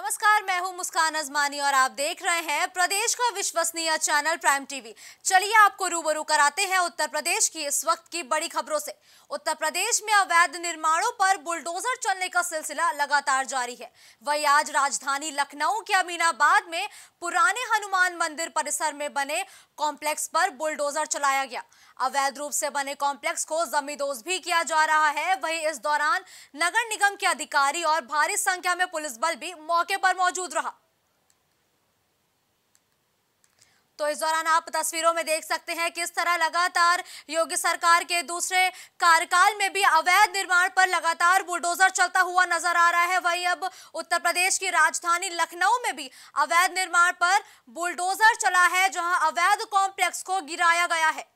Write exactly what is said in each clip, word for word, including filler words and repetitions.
नमस्कार, मैं हूं मुस्कान अजमानी और आप देख रहे हैं प्रदेश का विश्वसनीय चैनल प्राइम टीवी। चलिए आपको रूबरू कराते हैं उत्तर प्रदेश की इस वक्त की बड़ी खबरों से। उत्तर प्रदेश में अवैध निर्माणों पर बुलडोजर चलने का सिलसिला लगातार जारी है। वही आज राजधानी लखनऊ के अमीनाबाद में पुराने हनुमान मंदिर परिसर में बने कॉम्प्लेक्स पर बुलडोजर चलाया गया। अवैध रूप से बने कॉम्प्लेक्स को जमींदोज भी किया जा रहा है। वहीं इस दौरान नगर निगम के अधिकारी और भारी संख्या में पुलिस बल भी मौके पर मौजूद रहा। तो इस दौरान आप तस्वीरों में देख सकते हैं किस तरह लगातार योगी सरकार के दूसरे कार्यकाल में भी अवैध निर्माण पर लगातार बुलडोजर चलता हुआ नजर आ रहा है। वहीं अब उत्तर प्रदेश की राजधानी लखनऊ में भी अवैध निर्माण पर बुलडोजर चला है, जहां अवैध कॉम्प्लेक्स को गिराया गया है।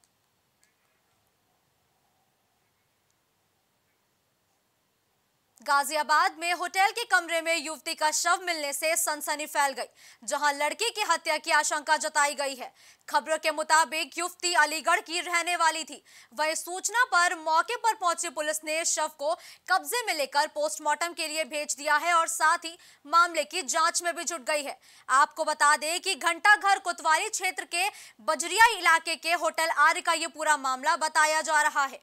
गाजियाबाद में होटल के कमरे में युवती का शव मिलने से सनसनी फैल गई, जहां लड़की की हत्या की आशंका जताई गई है। खबरों के मुताबिक युवती अलीगढ़ की रहने वाली थी। वहीं सूचना पर मौके पर पहुंची पुलिस ने शव को कब्जे में लेकर पोस्टमार्टम के लिए भेज दिया है और साथ ही मामले की जांच में भी जुट गई है। आपको बता दें कि घंटा घर कोतवाली क्षेत्र के बजरिया इलाके के होटल आर्य का ये पूरा मामला बताया जा रहा है।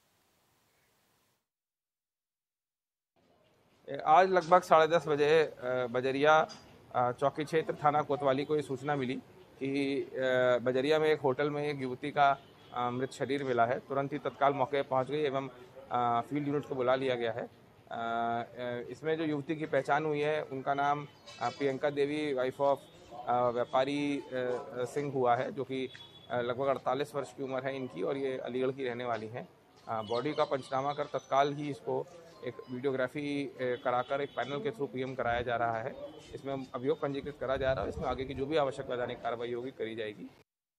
आज लगभग साढ़े दस बजे बजरिया चौकी क्षेत्र थाना कोतवाली को ये सूचना मिली कि बजरिया में एक होटल में एक युवती का मृत शरीर मिला है। तुरंत ही तत्काल मौके पर पहुंच गई एवं फील्ड यूनिट को बुला लिया गया है। इसमें जो युवती की पहचान हुई है उनका नाम प्रियंका देवी वाइफ ऑफ व्यापारी सिंह हुआ है, जो कि लगभग अड़तालीस वर्ष की उम्र है इनकी और ये अलीगढ़ की रहने वाली हैं। बॉडी का पंचनामा कर तत्काल ही इसको एक वीडियोग्राफी कराकर एक पैनल के थ्रू पीएम कराया जा रहा है। इसमें अभियोग पंजीकृत करा जा रहा है। इसमें आगे की जो भी आवश्यक वैधानिक कार्रवाई होगी करी जाएगी।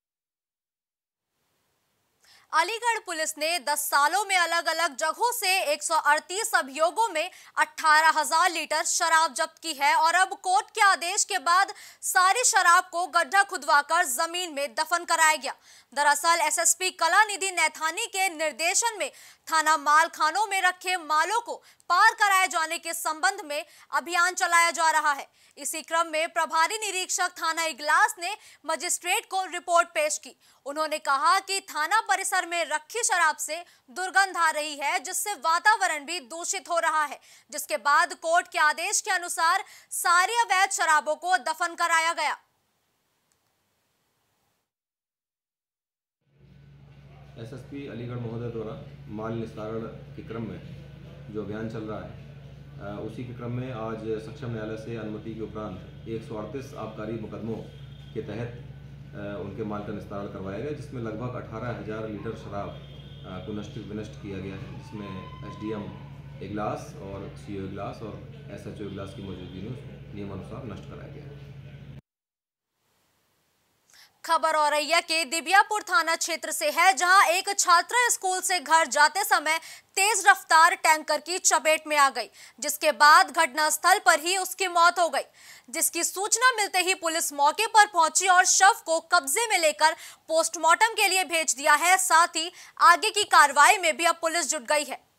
अलीगढ़ पुलिस ने दस सालों में अलग अलग जगहों से एक सौ अड़तीस अभियोगों में अठारह हजार लीटर शराब जब्त की है और अब कोर्ट के आदेश के बाद सारी शराब को गड्ढा खुदवाकर जमीन में दफन कराया गया। दरअसल एसएसपी कलानिधि नैथानी के निर्देशन में थाना माल खानों में रखे मालों को पार कराए जाने के संबंध में अभियान चलाया जा रहा है। इसी क्रम में प्रभारी निरीक्षक थाना इगलास ने मजिस्ट्रेट को रिपोर्ट पेश की। उन्होंने कहा कि थाना परिसर में रखी शराब से दुर्गंध आ रही है, जिससे वातावरण भी दूषित हो रहा है, जिसके बाद कोर्ट के आदेश के अनुसार सारी अवैध शराबों को दफन कराया गया। एसएसपी अलीगढ़ महोदय द्वारा माल निस्तारण के क्रम में जो अभियान चल रहा है, उसी के क्रम में आज सक्षम न्यायालय से अनुमति के उपरांत एक सौ अड़तीस आबकारी मुकदमों के तहत उनके माल का निस्तारण करवाया गया, जिसमें लगभग अठारह हजार लीटर शराब को नष्ट विनष्ट किया गया है, जिसमें एसडीएम इगलास और सीओ इगलास और एसएचओ इगलास की मौजूदगी में नियमानुसार नष्ट कराया गया है। खबर औरैया के दिबियापुर थाना क्षेत्र से है, जहां एक छात्रा स्कूल से घर जाते समय तेज रफ्तार टैंकर की चपेट में आ गई, जिसके बाद घटनास्थल पर ही उसकी मौत हो गई। जिसकी सूचना मिलते ही पुलिस मौके पर पहुंची और शव को कब्जे में लेकर पोस्टमार्टम के लिए भेज दिया है। साथ ही आगे की कार्रवाई में भी अब पुलिस जुट गई है।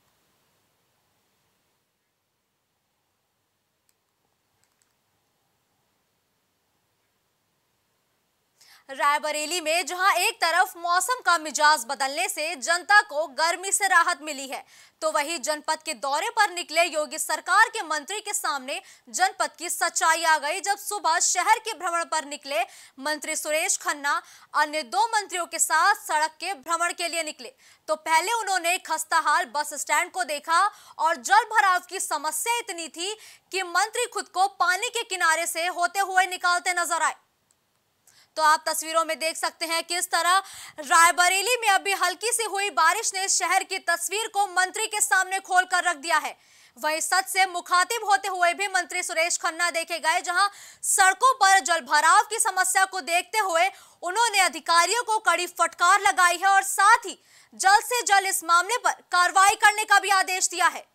रायबरेली में जहां एक तरफ मौसम का मिजाज बदलने से जनता को गर्मी से राहत मिली है, तो वहीं जनपद के दौरे पर निकले योगी सरकार के मंत्री के सामने जनपद की सच्चाई आ गई। जब सुबह शहर के भ्रमण पर निकले मंत्री सुरेश खन्ना अन्य दो मंत्रियों के साथ सड़क के भ्रमण के लिए निकले, तो पहले उन्होंने खस्ताहाल बस स्टैंड को देखा और जल भराव की समस्या इतनी थी कि मंत्री खुद को पानी के किनारे से होते हुए निकालते नजर आए। तो आप तस्वीरों में देख सकते हैं किस तरह रायबरेली में अभी हल्की सी हुई बारिश ने शहर की तस्वीर को मंत्री के सामने खोलकर रख दिया है। वहीं सच से मुखातिब होते हुए भी मंत्री सुरेश खन्ना देखे गए, जहां सड़कों पर जल भराव की समस्या को देखते हुए उन्होंने अधिकारियों को कड़ी फटकार लगाई है और साथ ही जल्द से जल्द इस मामले पर कार्रवाई करने का भी आदेश दिया है।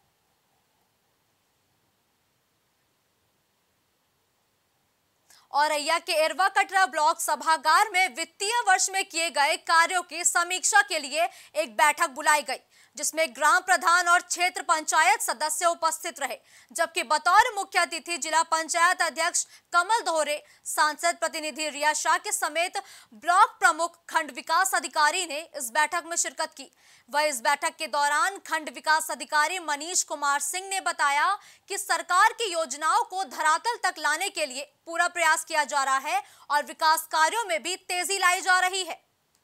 औरैया के इरवा कटरा ब्लॉक सभागार में वित्तीय वर्ष में किए गए कार्यों की समीक्षा के लिए एक बैठक बुलाई गई, जिसमें ग्राम प्रधान और क्षेत्र पंचायत सदस्य उपस्थित रहे, जबकि बतौर मुख्य अतिथि जिला पंचायत अध्यक्ष कमल दोहरे, सांसद प्रतिनिधि रिया शाह के समेत ब्लॉक प्रमुख, खंड विकास अधिकारी ने इस बैठक में शिरकत की। वह इस बैठक के दौरान खंड विकास अधिकारी मनीष कुमार सिंह ने बताया कि सरकार की योजनाओं को धरातल तक लाने के लिए पूरा प्रयास किया जा रहा है और विकास कार्यों में भी तेजी लाई जा रही है।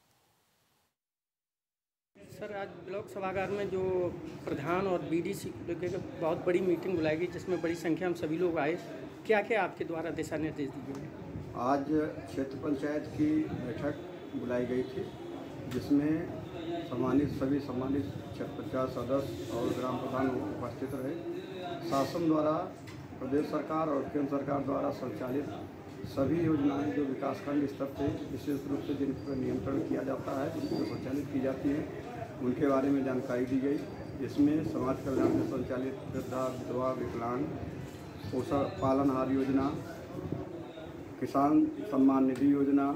सर, आज ब्लॉक सभागार में जो प्रधान और बीडीसी को लेकर बहुत बड़ी मीटिंग बुलाई गई, जिसमें बड़ी संख्या में सभी लोग आए। क्या क्या आपके द्वारा दिशा निर्देश दिए गए? आज क्षेत्र पंचायत की बैठक बुलाई गई थी, जिसमें सम्मानित सभी सम्मानित क्षेत्र पंचायत सदस्य और ग्राम प्रधान उपस्थित रहे। शासन द्वारा, प्रदेश सरकार और केंद्र सरकार द्वारा संचालित सभी योजनाएं जो विकासखंड स्तर से विशेष रूप से जिन पर नियंत्रण किया जाता है, जिनको संचालित की जाती हैं, उनके बारे में जानकारी दी गई। इसमें समाज कल्याण में संचालित वृद्धा, विधवा, विकलांग, पोषण पालनहार योजना, किसान सम्मान निधि योजना,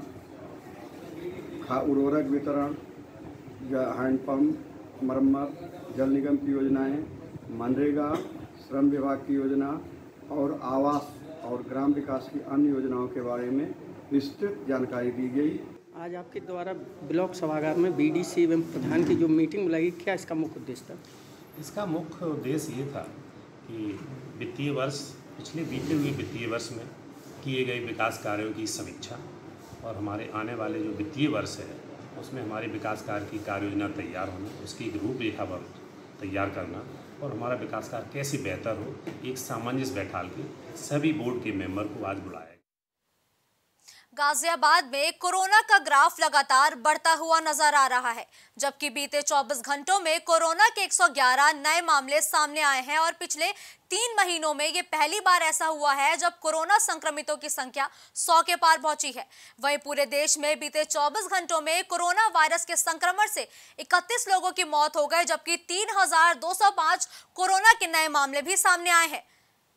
उर्वरक वितरण, हैंडपम्प मरम्मत, जल निगम की योजनाएं, मनरेगा, श्रम विभाग की योजना और आवास और ग्राम विकास की अन्य योजनाओं के बारे में विस्तृत जानकारी दी गई। आज आपके द्वारा ब्लॉक सभागार में बीडीसी एवं प्रधान की जो मीटिंग बुलाई, क्या इसका मुख्य उद्देश्य था? इसका मुख्य उद्देश्य ये था कि वित्तीय वर्ष पिछले बीते हुए वित्तीय वर्ष में किए गए विकास कार्यों की समीक्षा और हमारे आने वाले जो वित्तीय वर्ष है उसमें हमारे विकास कार्य की कार्य योजना तैयार होना, उसकी एक रूपरेखा तैयार करना और हमारा विकास कार्य कैसे बेहतर हो, एक सामंजस्य बैठाल के सभी बोर्ड के मेंबर को आज बुलाया। गाजियाबाद में कोरोना का ग्राफ लगातार बढ़ता हुआ नजर आ रहा है, जबकि बीते चौबीस घंटों में कोरोना के एक सौ ग्यारह नए मामले सामने आए हैं और पिछले तीन महीनों में ये पहली बार ऐसा हुआ है जब कोरोना संक्रमितों की संख्या सौ के पार पहुंची है। वहीं पूरे देश में बीते चौबीस घंटों में कोरोना वायरस के संक्रमण से इकतीस लोगों की मौत हो गई, जबकि तीन हजार दो सौ पांच कोरोना के नए मामले भी सामने आए हैं।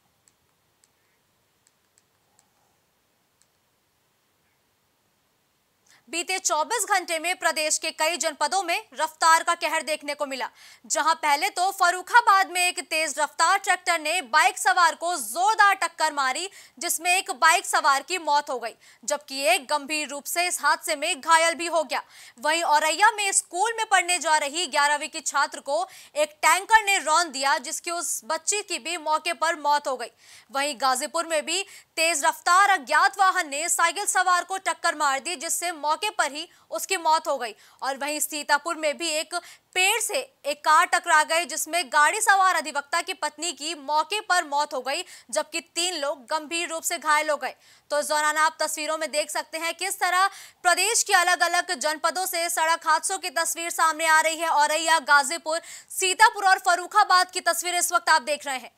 बीते चौबीस घंटे में प्रदेश के कई जनपदों में रफ्तार का कहर देखने को मिला, जहां पहले तो फर्रुखाबाद में एक तेज रफ्तार ट्रैक्टर ने बाइक सवार को जोरदार टक्कर मारी, जिसमें एक बाइक सवार की मौत हो गई, जबकि एक गंभीर रूप से इस हादसे में घायल भी हो गया। वहीं औरैया में स्कूल में पढ़ने जा रही ग्यारहवीं की छात्र को एक टैंकर ने रौंद दिया, जिसकी उस बच्ची की भी मौके पर मौत हो गई। वहीं गाजीपुर में भी तेज रफ्तार अज्ञात वाहन ने साइकिल सवार को टक्कर मार दी, जिससे मौके पर ही उसकी मौत हो गई। और वहीं सीतापुर में भी एक पेड़ से एक कार टकरा गई, जिसमें गाड़ी सवार अधिवक्ता की पत्नी की मौके पर मौत हो गई, जबकि तीन लोग गंभीर रूप से घायल हो गए। तो इस दौरान आप तस्वीरों में देख सकते हैं किस तरह प्रदेश के अलग अलग जनपदों से सड़क हादसों की तस्वीर सामने आ रही है। औरैया, गाजीपुर, सीतापुर और फर्रुखाबाद की तस्वीर इस वक्त आप देख रहे हैं।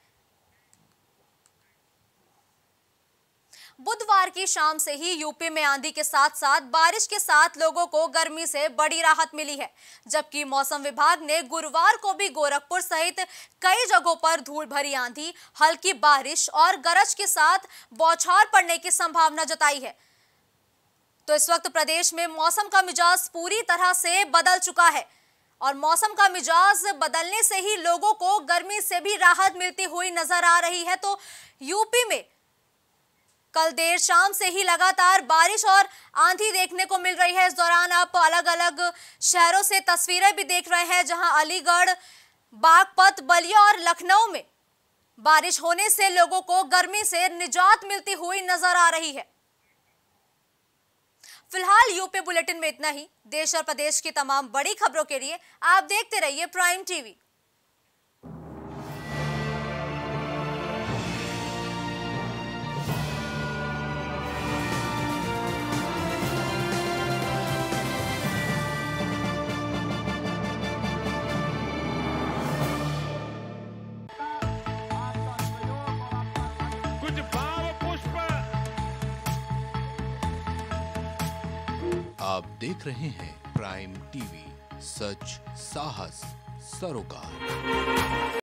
बुधवार की शाम से ही यूपी में आंधी के साथ साथ बारिश के साथ लोगों को गर्मी से बड़ी राहत मिली है, जबकि मौसम विभाग ने गुरुवार को भी गोरखपुर सहित कई जगहों पर धूल भरी आंधी, हल्की बारिश और गरज के साथ बौछार पड़ने की संभावना जताई है। तो इस वक्त प्रदेश में मौसम का मिजाज पूरी तरह से बदल चुका है और मौसम का मिजाज बदलने से ही लोगों को गर्मी से भी राहत मिलती हुई नजर आ रही है। तो यूपी में कल देर शाम से ही लगातार बारिश और आंधी देखने को मिल रही है। इस दौरान आप अलग अलग शहरों से तस्वीरें भी देख रहे हैं, जहां अलीगढ़, बागपत, बलिया और लखनऊ में बारिश होने से लोगों को गर्मी से निजात मिलती हुई नजर आ रही है। फिलहाल यूपी बुलेटिन में इतना ही। देश और प्रदेश की तमाम बड़ी खबरों के लिए आप देखते रहिए प्राइम टीवी। आप देख रहे हैं प्राइम टीवी, सच साहस सरोकार।